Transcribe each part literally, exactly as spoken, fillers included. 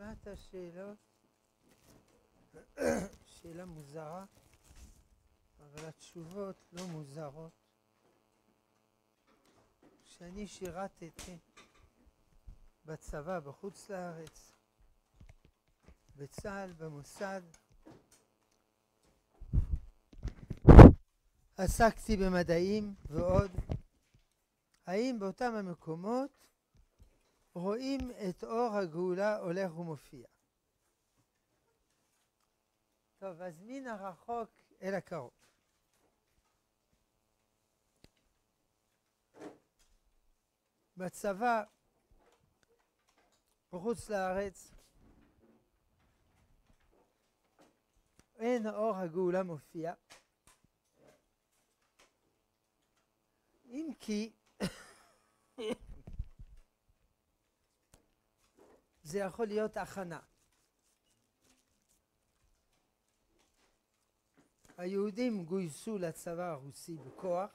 שמעת שאלות? שאלה מוזרה, אבל התשובות לא מוזרות. כשאני שירתתי בצבא בחוץ לארץ, בצה"ל, במוסד, עסקתי במדעים ועוד. האם באותם המקומות רואים את אור הגאולה הולך ומופיע? טוב, אז מן הרחוק אל הקרוב. בצבא, בחוץ לארץ, אין אור הגאולה מופיע, אם כי זה יכול להיות הכנה. היהודים גויסו לצבא הרוסי בכוח.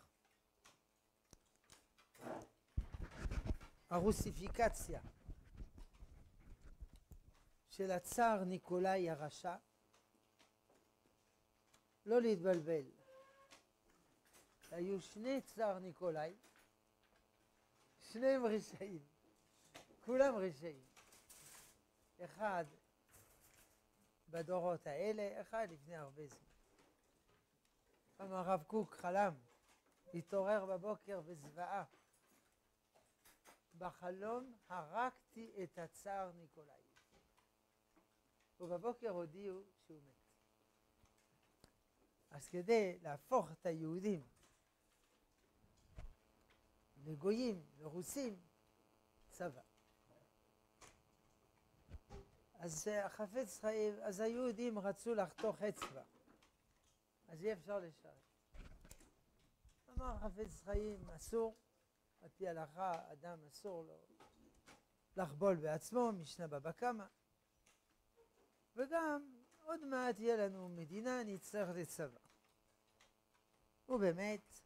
הרוסיפיקציה של הצאר ניקולאי הרשע, לא להתבלבל, היו שני צאר ניקולאי, שניהם רשעים, כולם רשעים. אחד בדורות האלה, אחד לפני הרבה זמן. פעם הרב קוק חלם, התעורר בבוקר בזוועה. בחלום הרגתי את הצאר ניקולאי. ובבוקר הודיעו שהוא מת. אז כדי להפוך את היהודים לגויים, לרוסים, צבא. אז החפץ חיים, אז היהודים רצו לחתוך אצבע. אז אי אפשר לשרת. אמר חפץ חיים, אסור, על פי הלכה, אדם אסור לו לחבול בעצמו, משנה בבא קמא. וגם עוד מעט יהיה לנו מדינה, נצטרך לצבא. ובאמת,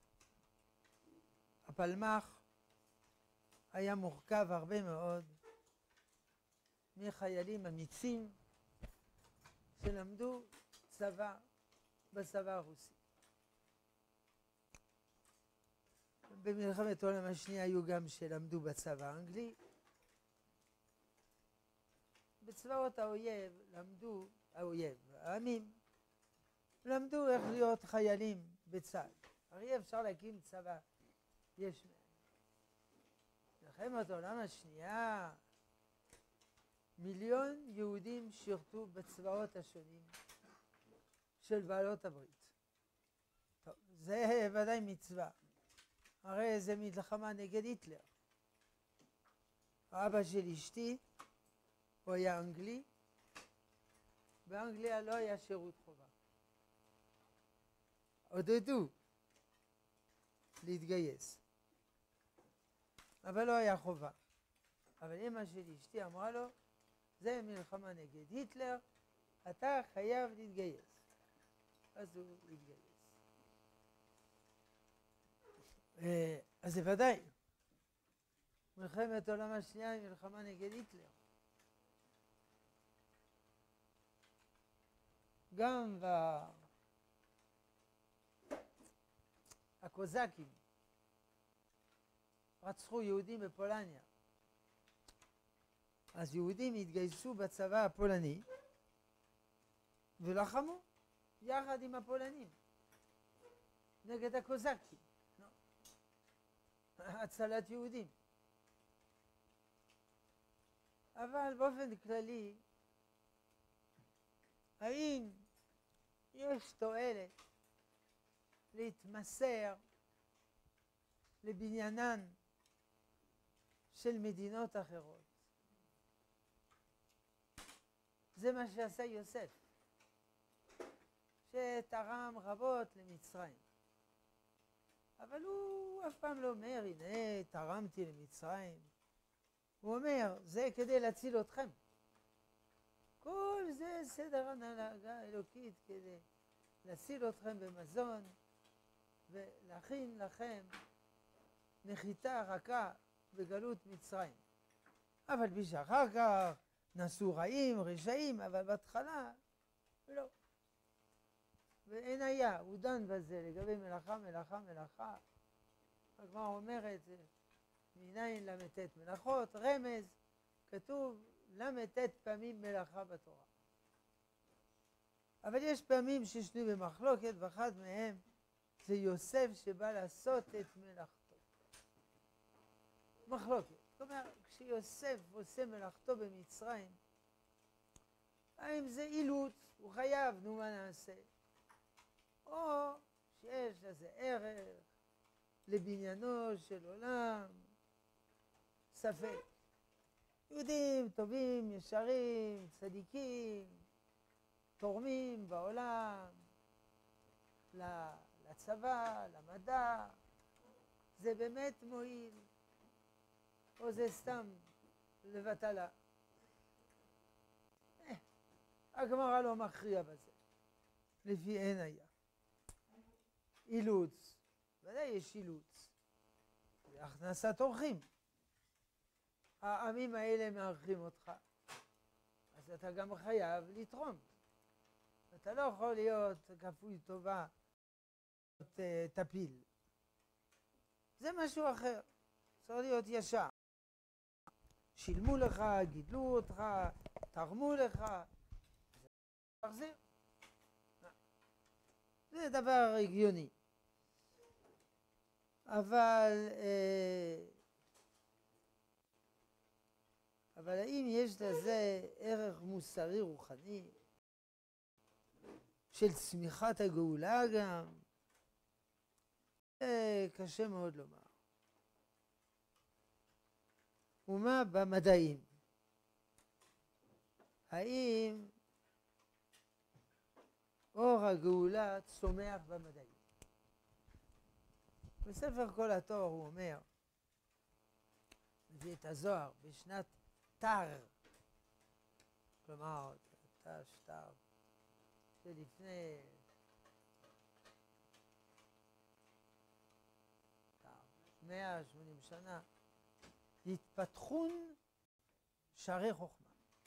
הפלמ"ח היה מורכב הרבה מאוד מחיילים אמיצים שלמדו צבא בצבא הרוסי. במלחמת העולם השנייה היו גם שלמדו בצבא האנגלי. בצבאות האויב למדו, האויב, העמים, למדו איך להיות חיילים בצה"ל. הרי אפשר להקים צבא יש מאין. במלחמת העולם השנייה מיליון יהודים שירתו בצבאות השונים של בעלות הברית. טוב, זה ודאי מצווה. הרי זה מלחמה נגד היטלר. האבא של אשתי, הוא היה אנגלי. באנגליה לא היה שירות חובה. עודדו להתגייס. אבל לא היה חובה. אבל אמא של אשתי אמרה לו, זה מלחמה נגד היטלר, אתה חייב להתגייס. אז הוא התגייס. אז זה ודאי. מלחמת העולם השנייה היא מלחמה נגד היטלר. גם הקוזקים רצחו יהודים בפולניה. אז יהודים התגייסו בצבא הפולני ולחמו יחד עם הפולנים נגד הקוזקים. הצלת יהודים. אבל באופן כללי, האם יש תועלת להתמסר לבניינן של מדינות אחרות? זה מה שעשה יוסף, שתרם רבות למצרים. אבל הוא אף פעם לא אומר, הנה, תרמתי למצרים. הוא אומר, זה כדי להציל אתכם. כל זה סדר הנהגה אלוקית כדי להציל אתכם במזון ולהכין לכם נחיתה רכה בגלות מצרים. אבל בשביל אחר כך נשאו רעים, רשעים, אבל בהתחלה לא. ואין היה, הוא דן בזה לגבי מלאכה, מלאכה, מלאכה. הגמרא אומרת, מניין למתת מלאכות, רמז, כתוב למתת פעמים מלאכה בתורה. אבל יש פעמים ששנויים במחלוקת, ואחד מהם זה יוסף שבא לעשות את מלאכתו. מחלוקת. זאת אומרת, כשיוסף עושה מלאכתו במצרים, האם זה אילוץ, הוא חייב, נו מה נעשה? או שיש לזה ערך לבניינו של עולם, ספק. יהודים טובים, ישרים, צדיקים, תורמים בעולם, לצבא, למדע, זה באמת מועיל, או זה סתם לבטלה. אה, הגמרא לא מכריע בזה, לפי אין היה. אילוץ, ודאי יש אילוץ, זה הכנסת אורחים. העמים האלה מארחים אותך, אז אתה גם חייב לתרום. אתה לא יכול להיות כפוי טובה, תפיל. זה משהו אחר, צריך להיות ישר. שילמו לך, גידלו אותך, תרמו לך, תחזיר. זה דבר הגיוני. אבל, אבל האם יש לזה ערך מוסרי רוחני של צמיחת הגאולה גם? זה קשה מאוד לומר. ומה במדעים? האם אור הגאולה צומח במדעים? בספר כל התור הוא אומר, מביא את הזוהר בשנת תר, כלומר, תשתר, שלפני מאה ושמונים שנה, התפתחון שערי חוכמה.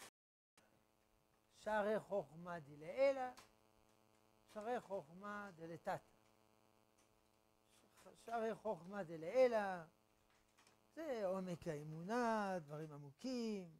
שערי חוכמה דלעילא, שערי חוכמה דלתתא. שערי חוכמה דלעילא, זה עומק האמונה, דברים עמוקים,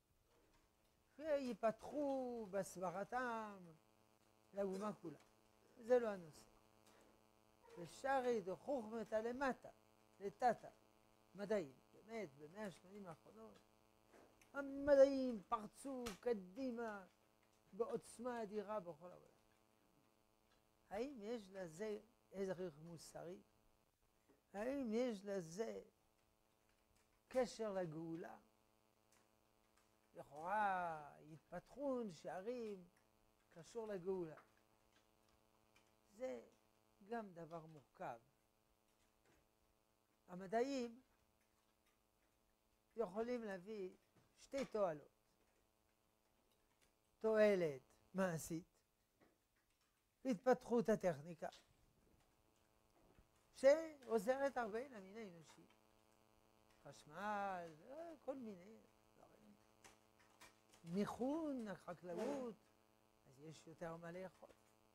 ויפתחו בסברתם לאומה כולה. זה לא הנושא. ושערי דחוכמתא למטה, לתתא, מדעים. באמת, במאה השמונים האחרונות, המדעים פרצו קדימה בעוצמה אדירה בכל העולם. האם יש לזה ערך מוסרי? האם יש לזה קשר לגאולה? לכאורה, התפתחון, שערים, קשור לגאולה. זה גם דבר מורכב. המדעים יכולים להביא שתי תועלות. תועלת מעשית, התפתחות הטכניקה, שעוזרת הרבה למין האנושי. חשמל, כל מיני דברים. מיכון, החקלאות, אז יש יותר מה לאכול.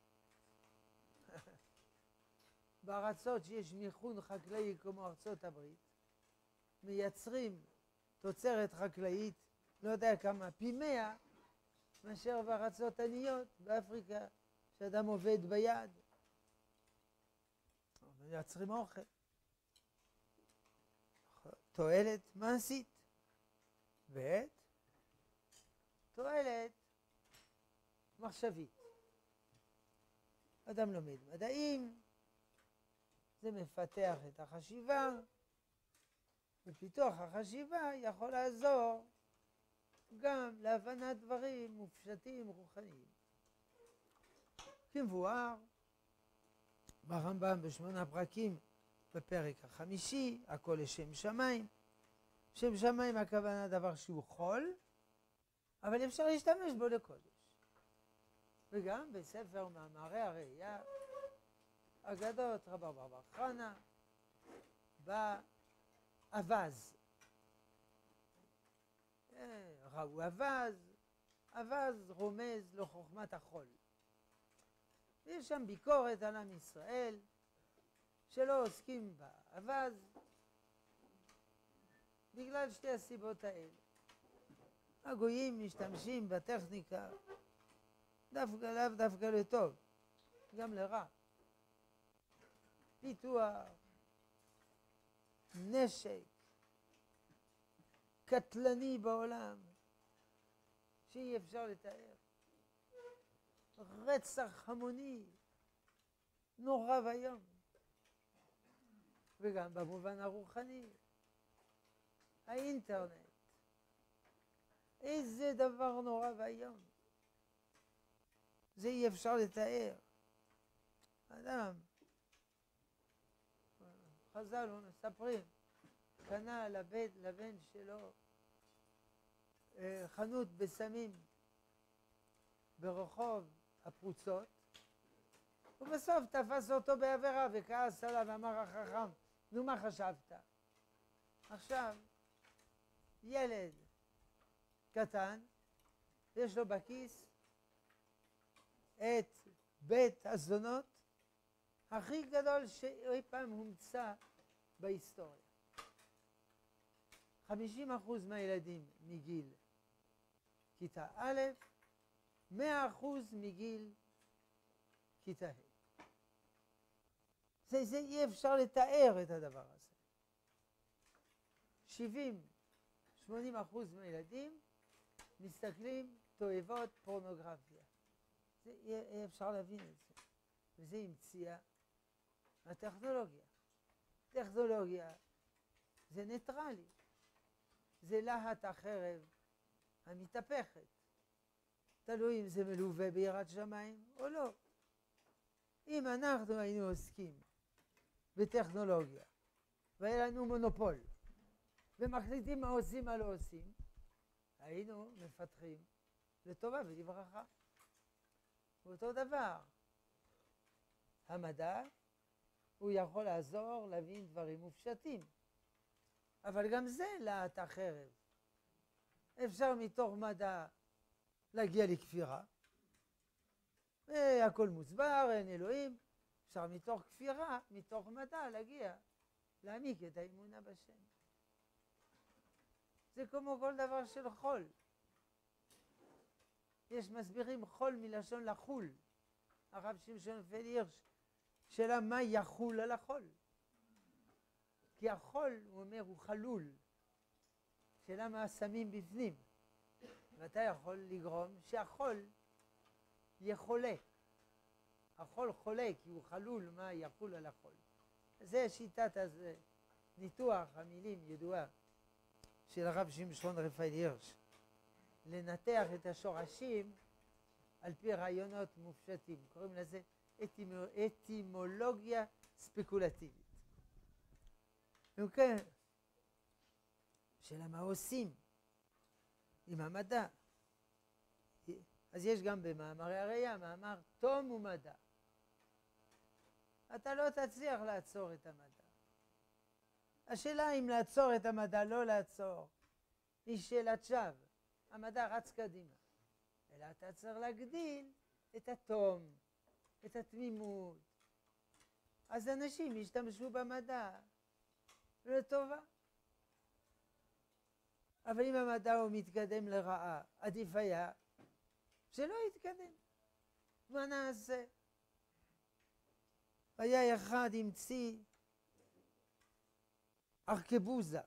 בארצות שיש מיכון חקלאי כמו ארצות הברית, מייצרים תוצרת חקלאית, לא יודע כמה, פי מאה, מאשר בארצות עניות באפריקה, שאדם עובד ביד. מייצרים אוכל. תועלת מעשית. ב' תועלת מחשבית. אדם לומד מדעים, זה מפתח את החשיבה, ופיתוח החשיבה יכול לעזור גם להבנת דברים מופשטים רוחניים. כמבואר ברמב"ם בשמונה פרקים בפרק החמישי, הכל לשם שמיים. שם שמיים הכוונה דבר שהוא חול, אבל אפשר להשתמש בו לקודש. וגם בספר מאמרי הראייה, אגדות רבא בר חנא, באווז. ראו אווז אווז רומז לחוכמת החול. ויש שם ביקורת על עם ישראל, שלא עוסקים באווז, בגלל שתי הסיבות האלה. הגויים משתמשים בטכניקה דווקא לאו דווקא לטוב, גם לרע. פיתוח, נשק, קטלני בעולם, שאי אפשר לתאר. רצח המוני, נורא ואיום. וגם במובן הרוחני, האינטרנט. איזה דבר נורא ואיום. זה אי אפשר לתאר. אדם, חז"ל מספרים, קנה לבן, לבן שלו חנות בסמים ברחוב הפרוצות, ובסוף תפס אותו בעבירה וכעס עליו ואמר החכם, נו מה חשבת? עכשיו ילד קטן יש לו בכיס את בית הזונות הכי גדול שאי פעם הומצא בהיסטוריה. חמישים אחוז מהילדים מגיל כיתה א', מאה אחוז מגיל כיתה ה'. זה, זה אי אפשר לתאר את הדבר הזה. שבעים, שמונים אחוז מהילדים מסתכלים תועבות פורנוגרפיה. זה אי, אי אפשר להבין את זה. וזה המציאה הטכנולוגיה. טכנולוגיה זה ניטרלי. זה להט החרב המתהפכת. תלוי אם זה מלווה ביראת שמיים או לא. אם אנחנו היינו עוסקים בטכנולוגיה והיה לנו מונופול ומחליטים מה עושים מה לא עושים, היינו מפתחים לטובה ולברכה. אותו דבר. המדע הוא יכול לעזור להבין דברים מופשטים. אבל גם זה להט החרב. אפשר מתוך מדע להגיע לכפירה. הכל מוסבר, אין אלוהים. אפשר מתוך כפירה, מתוך מדע להגיע, להעמיק את האמונה בשם. זה כמו כל דבר של חול. יש מסבירים חול מלשון לחול. הרב שמשון פל הירש, שאלה מה יחול על החול? כי החול, הוא אומר, הוא חלול. שאלה מה שמים בפנים. ואתה יכול לגרום שהחול יחולה. החול חולה כי הוא חלול, מה יחול על החול. זה שיטת הזה, ניתוח המילים ידועה של הרב שמשון רפאל הירש. לנתח את השורשים על פי רעיונות מופשטים. קוראים לזה אטימו, אטימולוגיה ספקולטיבית. וכן, שאלה מה עושים עם המדע. אז יש גם במאמרי הראייה, מאמר תום ומדע. אתה לא תצליח לעצור את המדע. השאלה אם לעצור את המדע, לא לעצור, היא שאלת שווא. המדע רץ קדימה. אלא אתה צריך להגדיל את התום, את התמימות. אז אנשים ישתמשו במדע לטובה. אבל אם המדע הוא מתקדם לרעה, עדיף היה שלא יתקדם. מה נעשה? היה אחד המציא ארכבוזה.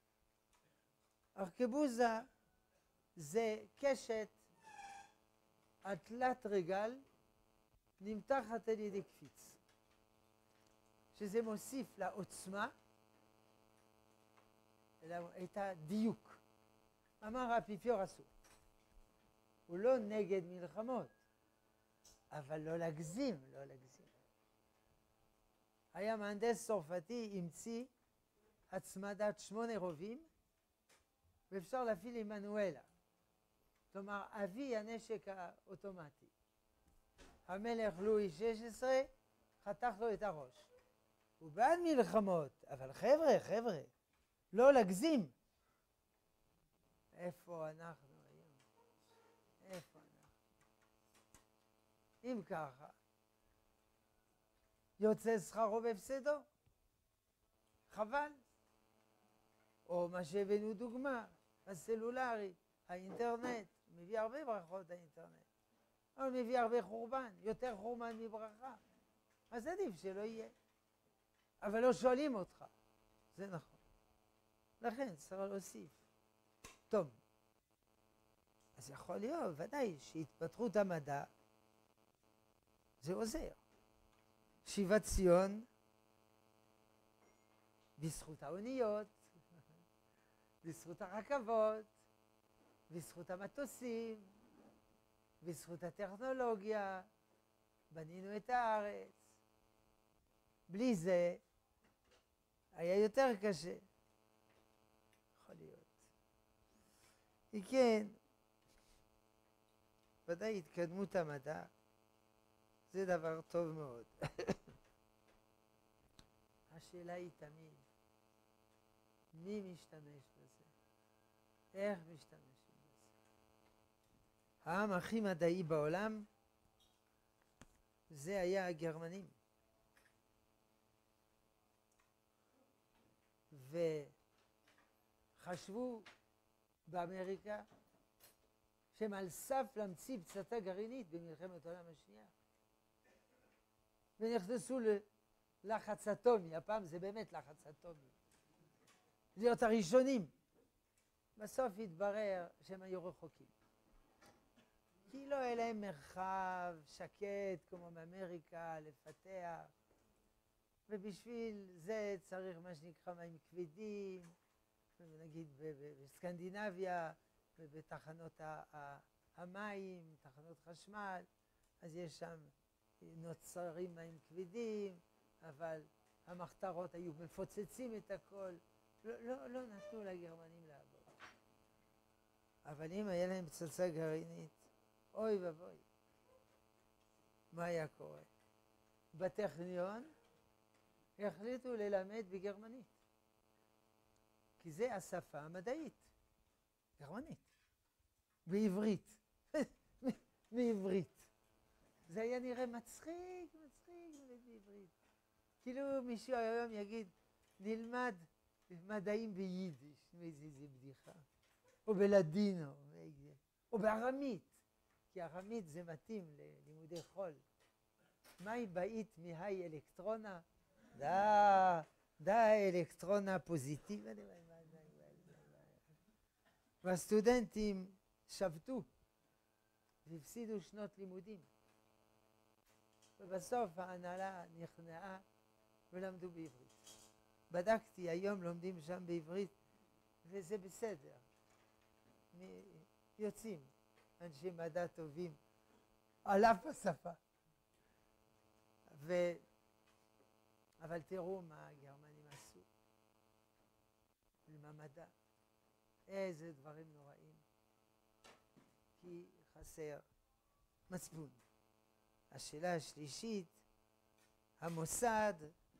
ארכבוזה זה קשת התלת רגל נמתחת על ידי קפיץ. שזה מוסיף לעוצמה את הדיוק. אמר האפיפיור אסור. הוא לא נגד מלחמות, אבל לא להגזים, לא להגזים. היה מהנדס צרפתי, המציא הצמדת שמונה רובים, ואפשר להפעיל עם מנואלה. כלומר, אבי הנשק האוטומטי. המלך לואי שש עשרה חתך לו את הראש. הוא בעד מלחמות, אבל חבר'ה, חבר'ה, לא להגזים. איפה אנחנו היום? אם ככה, יוצא שכרו בהפסדו. חבל. או מה שהבאנו דוגמה, הסלולרי, האינטרנט, מביא הרבה ברכות האינטרנט. אבל מביא הרבה חורבן, יותר חורבן מברכה. אז עדיף שלא יהיה. אבל לא שואלים אותך. זה נכון. לכן צריך להוסיף. טוב. אז יכול להיות, ודאי, שהתפתחות המדע זה עוזר. שיבת ציון, בזכות האוניות, בזכות הרכבות, בזכות המטוסים, בזכות הטכנולוגיה, בנינו את הארץ. בלי זה היה יותר קשה. יכול להיות. כן, ודאי התקדמות המדע זה דבר טוב מאוד. השאלה היא תמיד, מי משתמש בזה? איך משתמשים בזה? העם הכי מדעי בעולם זה היה הגרמנים. וחשבו באמריקה שהם על סף להמציא פצצה גרעינית במלחמת העולם השנייה. ונכנסו ללחץ אטומי, הפעם זה באמת לחץ אטומי. להיות הראשונים. בסוף התברר שהם היו רחוקים. כי לא היה להם מרחב שקט כמו באמריקה לפתח. ובשביל זה צריך מה שנקרא מים כבדים, נגיד בסקנדינביה, ובתחנות המים, תחנות חשמל, אז יש שם נוצרים מים כבדים, אבל המחתרות היו מפוצצים את הכל. לא, לא, לא נתנו לגרמנים לעבוד. אבל אם היה להם פצצה גרעינית, אוי ובוי, מה היה קורה? בטכניון החליטו ללמד בגרמנית. כי זה השפה המדעית. גרמנית. בעברית. בעברית. זה היה נראה מצחיק, מצחיק בעברית. כאילו מישהו היום יגיד, נלמד מדעים ביידיש. איזה בדיחה. או בלדינו. או בארמית. כי ארמית זה מתאים ללימודי חול. מהי באית מהי אלקטרונה? דה, דה אלקטרונה פוזיטיב. והסטודנטים שבתו והפסידו שנות לימודים. ובסוף ההנהלה נכנעה ולמדו בעברית. בדקתי, היום לומדים שם בעברית, וזה בסדר. יוצאים אנשי מדע טובים על אף השפה. ו... אבל תראו מה הגרמנים עשו עם המדע. איזה דברים נוראים. כי חסר מצפון. השאלה השלישית, המוסד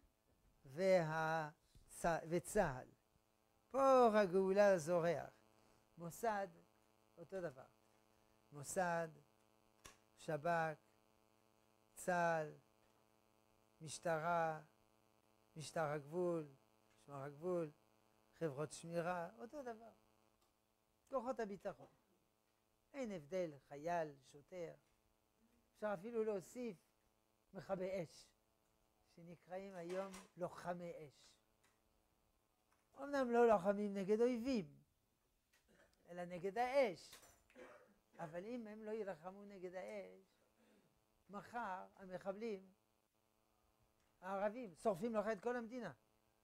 והצ... וצה"ל. פה הגאולה זורח. מוסד, אותו דבר. מוסד, שב"כ, צה"ל, משטרה, משטר הגבול, משמר הגבול, חברות שמירה, אותו דבר. כוחות הביטחון. אין הבדל, חייל, שוטר. אפשר אפילו להוסיף מכבי אש, שנקראים היום לוחמי אש. אמנם לא לוחמים נגד אויבים, אלא נגד האש. אבל אם הם לא ילחמו נגד האש, מחר המחבלים, הערבים, שורפים לך את כל המדינה.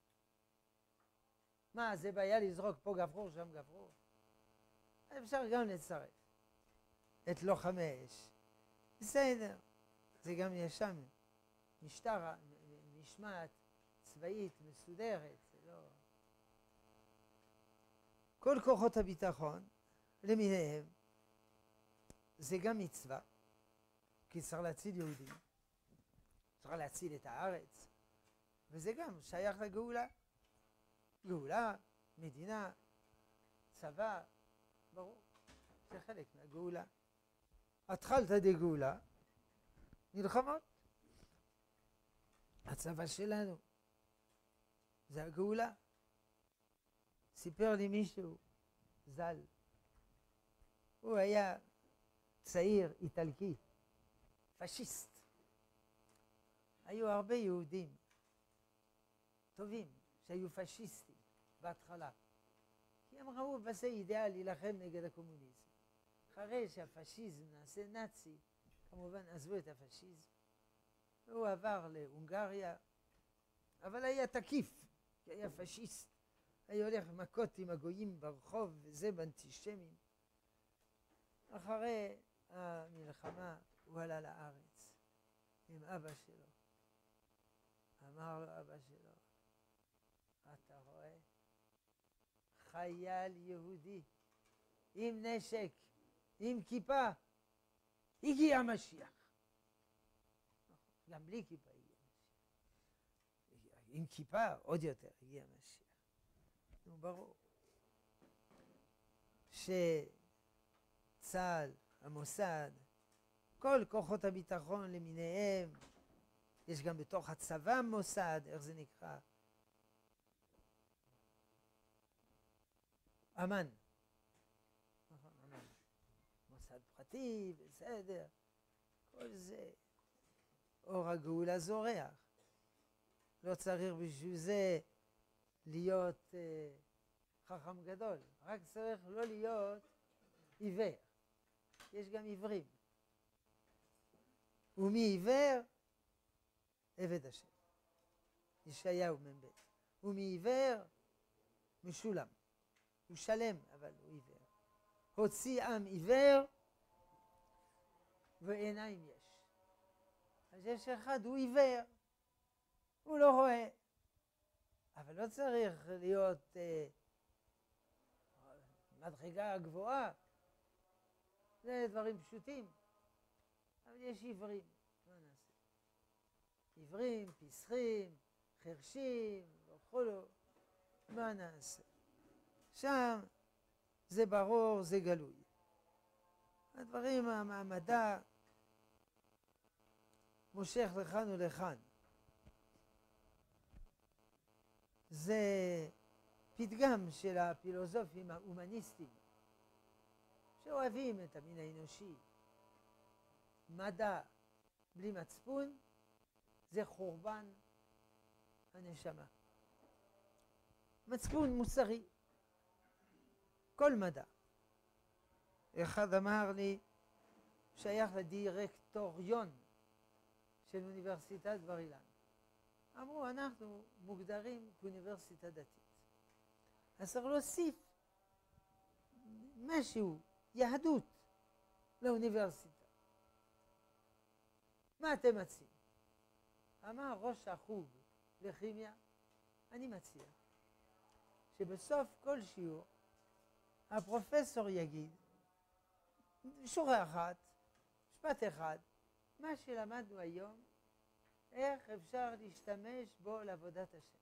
מה, זה בעיה לזרוק פה גפרור, שם גפרור? אפשר גם לצרף את לוחמי אש. בסדר, זה גם יש שם משטרה, משמעת צבאית מסודרת, זה לא... כל כוחות הביטחון למיניהם זה גם מצווה, כי צריך להציל יהודים, צריך להציל את הארץ, וזה גם שייך לגאולה. גאולה, מדינה, צבא, ברור, זה חלק מהגאולה. התחלת דגאולה, מלחמות. הצבא שלנו זה הגאולה. סיפר לי מישהו, ז"ל, הוא היה צעיר איטלקי, פשיסט. היו הרבה יהודים טובים שהיו פשיסטים בהתחלה, כי הם ראו בזה אידאל להילחם נגד הקומוניזם. אחרי שהפשיזם נעשה נאצי, כמובן עזבו את הפשיזם, והוא עבר להונגריה, אבל היה תקיף, כי היה פשיסט. היה הולך מכות עם הגויים ברחוב, וזה באנטישמים. אחרי המלחמה הוא עלה לארץ עם אבא שלו. אמר לו אבא שלו, אתה רואה? חייל יהודי עם נשק, עם כיפה, הגיע המשיח. גם בלי כיפה הגיע המשיח. עם כיפה עוד יותר הגיע המשיח. נו, ברור. שצה"ל, המוסד, כל כוחות הביטחון למיניהם, יש גם בתוך הצבא מוסד, איך זה נקרא? אמן. נכון, אמן. מוסד פרטי, בסדר. כל זה אור הגאולה זורח. לא צריך בשביל זה להיות אה, חכם גדול. רק צריך לא להיות עיוור. יש גם עיוורים. ומי עיוור? עבד השם. ישעיהו מ"ב. ומי עיוור? משולם. הוא שלם, אבל הוא עיוור. הוציא עם עיוור ועיניים יש. אז יש אחד, הוא עיוור, הוא לא רואה. אבל לא צריך להיות אה, מדרגה גבוהה. זה דברים פשוטים. אבל יש עיוורים. מה נעשה? עיוורים, פסחים, חרשים, וכולו. מה נעשה? שם זה ברור, זה גלוי. הדברים, המדע מושך לכאן ולכאן. זה פתגם של הפילוסופים ההומניסטים שאוהבים את המין האנושי. מדע בלי מצפון זה חורבן הנשמה. מצפון מוסרי. כל מדע. אחד אמר לי, שייך לדירקטוריון של אוניברסיטת בר אילן. אמרו, אנחנו מוגדרים כאוניברסיטה דתית. אז צריך להוסיף משהו, יהדות, לאוניברסיטה. מה אתם מציעים? אמר ראש החוג לכימיה, אני מציע שבסוף כל שיעור הפרופסור יגיד שורה אחת, משפט אחד, מה שלמדנו היום, איך אפשר להשתמש בו לעבודת השם.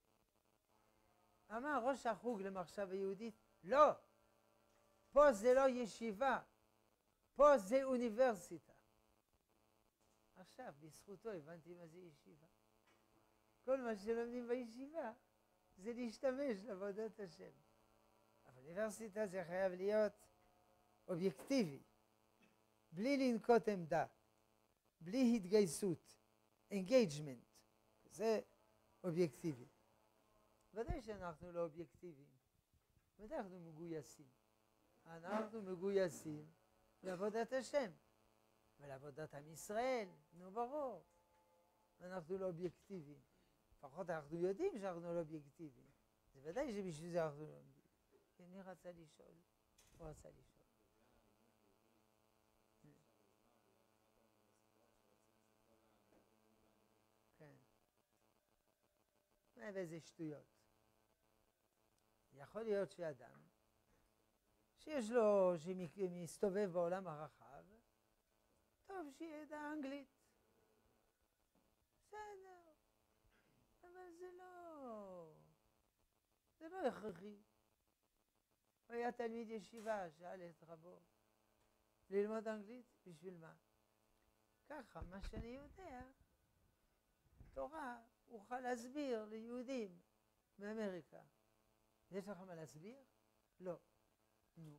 אמר ראש החוג למחשבה יהודית, לא, פה זה לא ישיבה, פה זה אוניברסיטה. עכשיו, בזכותו הבנתי מה זה ישיבה. כל מה שלומדים בישיבה זה להשתמש לעבודת השם. אבל אוניברסיטה זה חייב להיות אובייקטיבי, בלי לנקוט עמדה, בלי התגייסות, engagement, זה אובייקטיבי. ודאי שאנחנו לא אובייקטיביים, ודאי אנחנו מגויסים. אנחנו מגויסים לעבודת השם, ולעבודת עם ישראל, נו ברור. אנחנו לא אובייקטיביים. לפחות אנחנו יודעים שאנחנו לא אובייקטיביים. זה ודאי שבשביל זה אנחנו לא לומדים. כן, מי רצה לשאול? הוא רצה לשאול. כן. ואיזה שטויות. יכול להיות שאדם, שיש לו, שמסתובב בעולם הרחב, טוב שידע אנגלית. בסדר. אבל זה לא, זה לא הכרחי. הוא היה תלמיד ישיבה, שאל את רבו, ללמוד אנגלית? בשביל מה? ככה, מה שאני יודע, תורה, אוכל להסביר ליהודים מאמריקה. יש לך מה להסביר? לא. נו.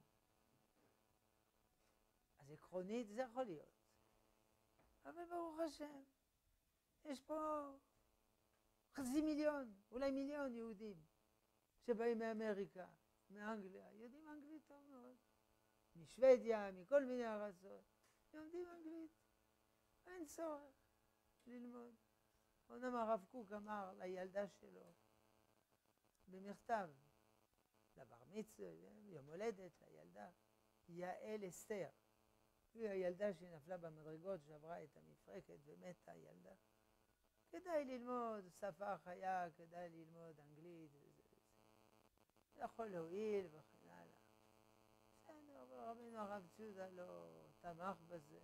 אז עקרונית זה יכול להיות. אבל ברוך השם, יש פה חצי מיליון, אולי מיליון יהודים שבאים מאמריקה, מאנגליה, יודעים אנגלית טוב מאוד. משוודיה, מכל מיני ארצות, לומדים אנגלית. אין צורך ללמוד. אומנם הרב קוק אמר לילדה שלו במכתב, לבר מצווה, יום הולדת, לילדה, יעל אסתר. היא הילדה שנפלה במדרגות, שעברה את המפרקת ומתה הילדה. כדאי ללמוד שפה חיה, כדאי ללמוד אנגלית וזה וזה. זה יכול להועיל וכן הלאה. בסדר, אבל רבינו הרב צודה לא תמך בזה.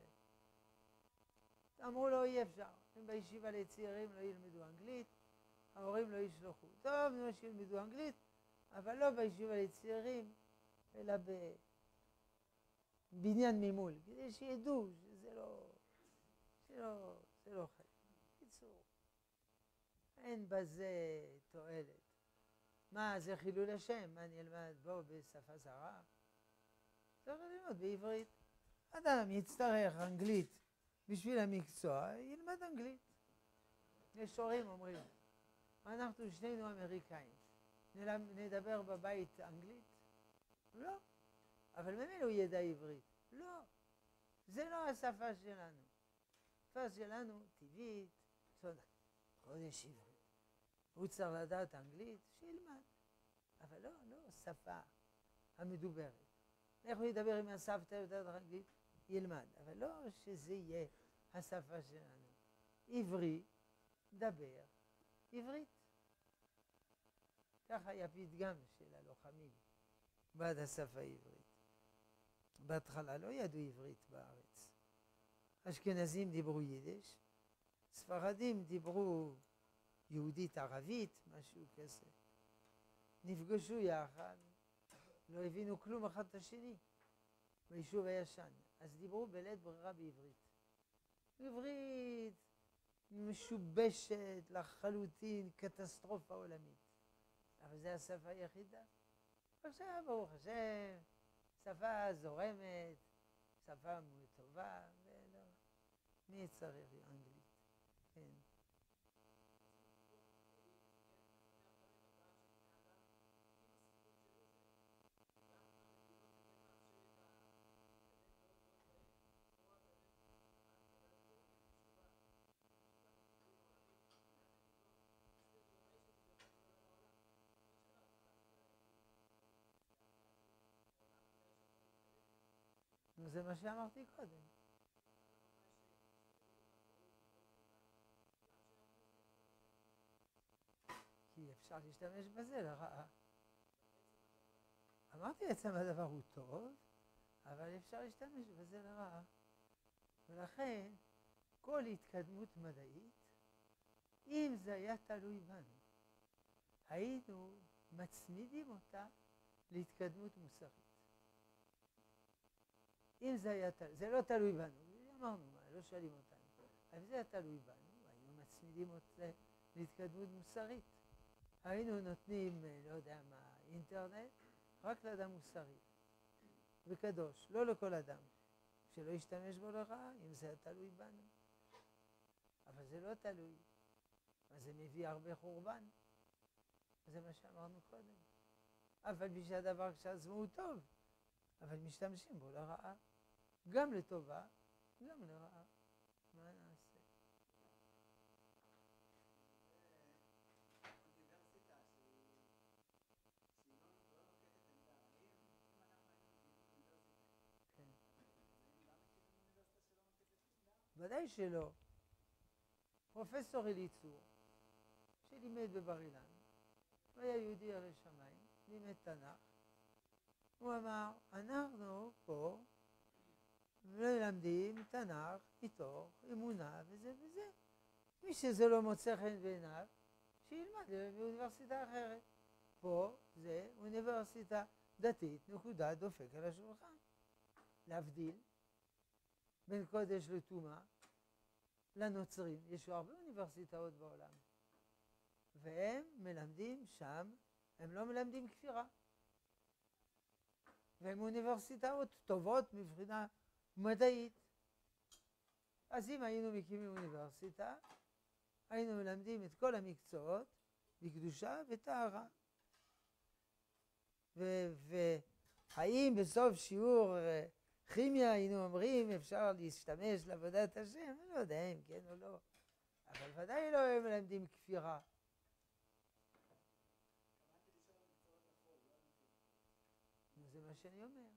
אמרו לו, אי אפשר. אם בישיבה לצעירים לא ילמדו אנגלית, ההורים לא ישלחו. טוב, נו, שילמדו אנגלית, אבל לא בישיבה לצעירים, אלא בבניין ממול, כדי שידעו שזה לא, שלא, זה לא חלק. קיצור, אין בזה תועלת. מה, זה חילול השם? מה אני אלמד בו בשפה זרה? צריך ללמוד בעברית. אדם יצטרך אנגלית בשביל המקצוע, ילמד אנגלית. יש הורים אומרים, אנחנו שנינו אמריקאים, נדבר בבית אנגלית? לא. אבל ממילא הוא ידע עברית. לא. זה לא השפה שלנו. השפה שלנו טבעית, צודק, קודש עברית. הוא צריך לדעת אנגלית, שילמד. אבל לא, לא שפה המדוברת. איך הוא ידבר עם הסבתא יודעת אנגלית? ילמד. אבל לא שזה יהיה השפה שלנו. עברי, דבר, עברית. ככה היה פתגם של הלוחמים בעד השפה העברית. בהתחלה לא ידעו עברית בארץ. אשכנזים דיברו יידיש, ספרדים דיברו יהודית ערבית, משהו כזה. נפגשו יחד, לא הבינו כלום אחד את השני, ביישוב הישן. אז דיברו בלית ברירה בעברית. עברית משובשת לחלוטין, קטסטרופה עולמית. אבל זו השפה היחידה. עכשיו ברוך השם, שפה זורמת, שפה מאוד טובה, ולא, מי צריך אנגלית? כן. זה מה שאמרתי קודם. כי אפשר להשתמש בזה לרעה. אמרתי עצם הדבר הוא טוב, אבל אפשר להשתמש בזה לרעה. ולכן, כל התקדמות מדעית, אם זה היה תלוי בנו, היינו מצמידים אותה להתקדמות מוסרית. אם זה היה תלוי, זה לא תלוי בנו, אמרנו מה, לא שואלים אותנו, אבל זה היה תלוי בנו, היינו מצמידים אותה להתקדמות מוסרית. היינו נותנים, לא יודע מה, אינטרנט, רק לאדם מוסרי וקדוש, לא לכל אדם, שלא ישתמש בו לרעה, אם זה היה תלוי בנו. אבל זה לא תלוי, אז זה מביא הרבה חורבן. זה מה שאמרנו קודם. אבל בשביל הדבר כשעצמו הוא טוב, אבל משתמשים בו לרעה. גם לטובה, גם לרעה. מה נעשה? כן. ודאי שלא. פרופסור אליצור, שלימד בבר אילן, הוא היה יהודי ירא שמיים, לימד תנ"ך, הוא אמר, אנחנו פה מלמדים תנ"ך מתוך אמונה וזה וזה. מי שזה לא מוצא חן בעיניו, שילמד באוניברסיטה אחרת. פה זה אוניברסיטה דתית, נקודה, דופק על השולחן. להבדיל בין קודש לטומאה, לנוצרים. יש הרבה אוניברסיטאות בעולם. והם מלמדים שם, הם לא מלמדים כפירה. והן אוניברסיטאות טובות מבחינה מדעית. אז אם היינו מקימים אוניברסיטה, היינו מלמדים את כל המקצועות בקדושה וטהרה. והאם בסוף שיעור כימיה היינו אומרים אפשר להשתמש לעבודת השם? אני לא יודע אם כן או לא. אבל ודאי לא הם מלמדים כפירה. זה מה שאני אומר.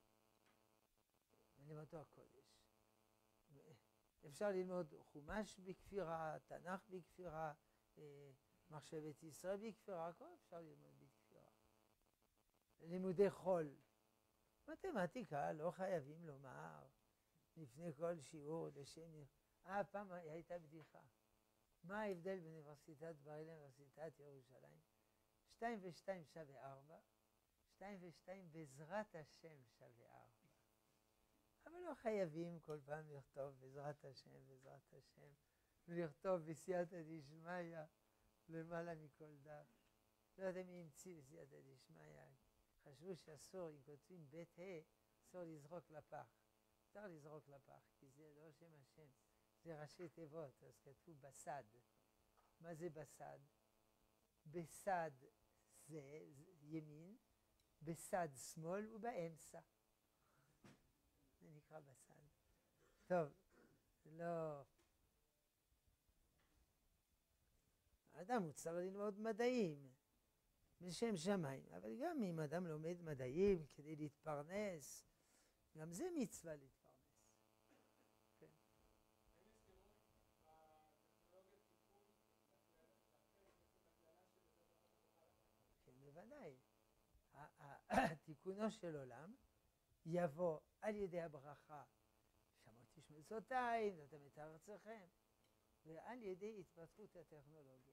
אני בטוח הקודש. אפשר ללמוד חומש בכפירה, תנ"ך בכפירה, מחשבת ישראל בכפירה, הכל אפשר ללמוד בכפירה. לימודי חול. מתמטיקה לא חייבים לומר לפני כל שיעור לשם... אה, פעם הייתה בדיחה. מה ההבדל בין אוניברסיטת בר-אילן לאוניברסיטת ירושלים? שתיים ושתיים שווה ארבע, שתיים ושתיים בעזרת השם שווה ארבע. אבל לא חייבים כל פעם לכתוב בעזרת השם, בעזרת השם, ולכתוב בסייעתא דשמיא למעלה מכל דף. לא יודע מי המציא בסייעתא דשמיא. חשבו שאסור, אם כותבים בית ה', אסור לזרוק לפח. אפשר לזרוק לפח, כי זה לא שם השם. זה ראשי תיבות, אז כתבו בסד. מה זה בסד? בסד זה ימין, בסד שמאל ובאמצע. זה נקרא בסד. טוב, לא... האדם הוא צריך ללמוד מדעים, בשם שמיים, אבל גם אם אדם לומד מדעים כדי להתפרנס, גם זה מצווה להתפרנס. כן. כן, בוודאי. תיקונו של עולם יבוא על ידי הברכה, שמעתי שמצוותיי, נתתם את ארצכם, ועל ידי התפתחות הטכנולוגיה,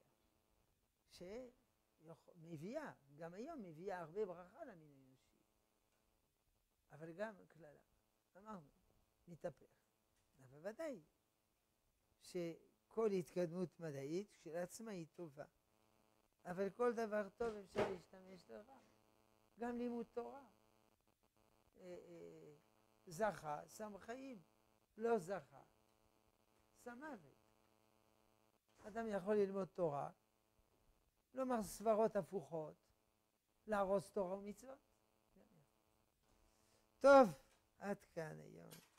שמביאה, גם היום מביאה הרבה ברכה למין האנושי, אבל גם כללה. אמרנו, מתהפך. אבל ודאי שכל התקדמות מדעית כשלעצמה היא טובה, אבל כל דבר טוב אפשר להשתמש לרע. גם לימוד תורה. זכה, שם חיים. לא זכה, שם מוות. אדם יכול ללמוד תורה, לומר סברות הפוכות, להרוס תורה ומצוות. טוב, עד כאן היום.